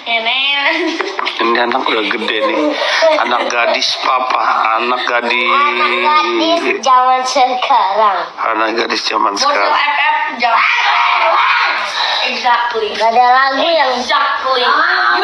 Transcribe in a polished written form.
Ini anak udah gede nih. Anak gadis papa, anak gadis zaman sekarang. Anak gadis zaman Botol sekarang. FF jangan. Exactly. Gak ada lagu yang Exactly.